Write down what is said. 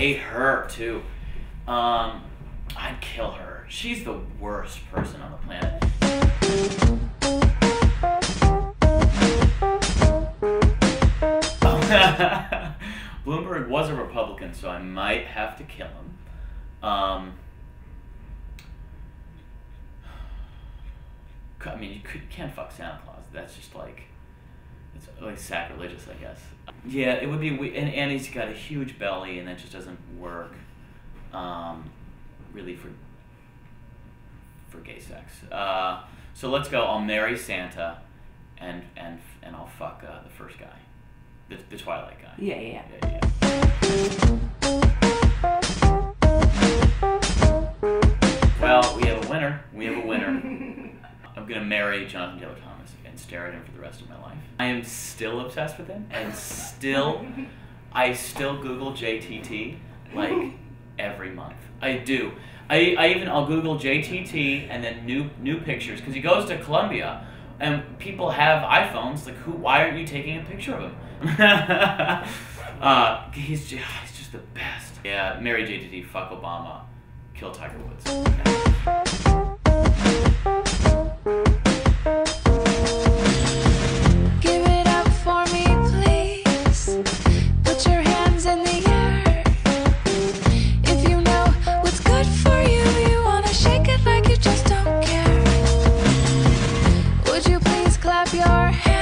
hate her too. I'd kill her. She's the worst person on the planet. Bloomberg was a Republican, so I might have to kill him. I mean, you can't fuck Santa Claus. That's just like, it's like sacrilegious, I guess. Yeah, it would be and he's got a huge belly, and that just doesn't work, really for gay sex. So let's go. I'll marry Santa, and I'll fuck the first guy, the Twilight guy. Yeah. Well, we have a winner. I'm gonna marry Jonathan Taylor Thomas and stare at him for the rest of my life. I am still obsessed with him, and I still Google JTT like every month. I do. I'll Google JTT and then new pictures, because he goes to Colombia and people have iPhones. Like, why aren't you taking a picture of him? He's just the best. Yeah, marry JTT, fuck Obama, kill Tiger Woods. Give it up for me, please. Put your hands in the air. If you know what's good for you, you wanna shake it like you just don't care. Would you please clap your hands?